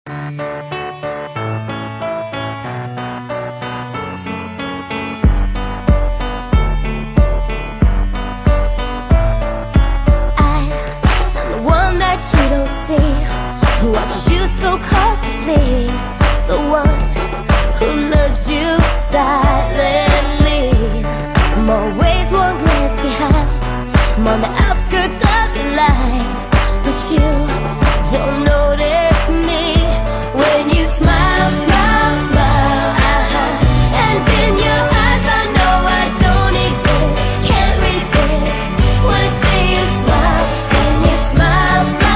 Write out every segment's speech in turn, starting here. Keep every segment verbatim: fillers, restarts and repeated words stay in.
You don't see, who watches you so cautiously, the one who loves you silently. I'm always one glance behind, I'm on the outskirts of your life, but you don't notice me when you smile, smile, smile, uh-huh. And in your eyes I know I don't exist, can't resist, wanna see you smile when you smile, smile.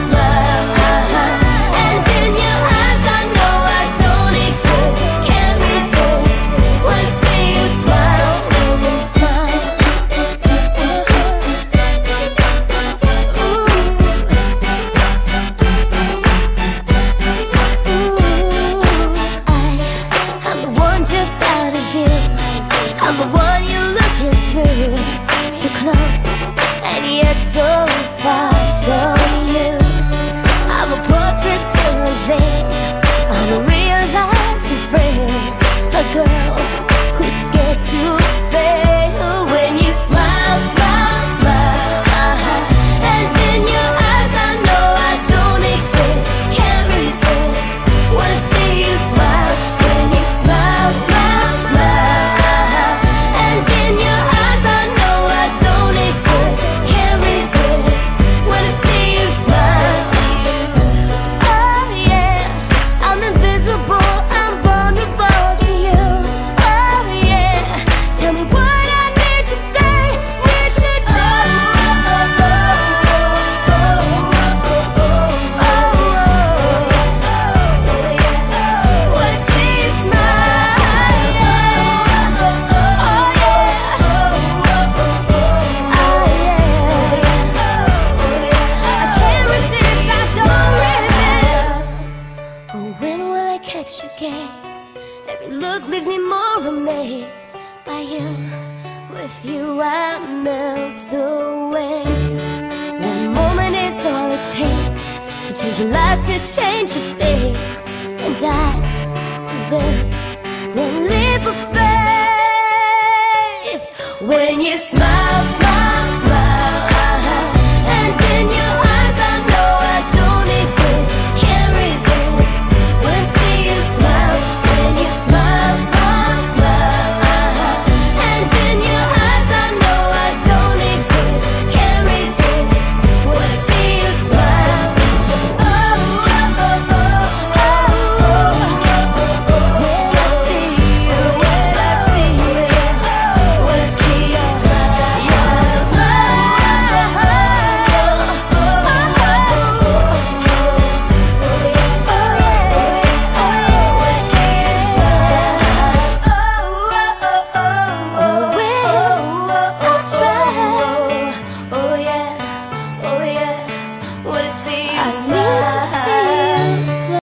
I'm the one you're looking through, so close and yet so far from you. I'm a portrait still unveiled, I'm a real life friend, a girl who's scared to fail when you smile, smile, smile, uh-huh. And in your eyes I know I don't exist, can't resist, wanna see you smile when you smile, smile, smile. Catch your gaze, every look leaves me more amazed by you. With you I melt away. One moment is all it takes to change your life, to change your face, and I deserve one leap of faith when you smile.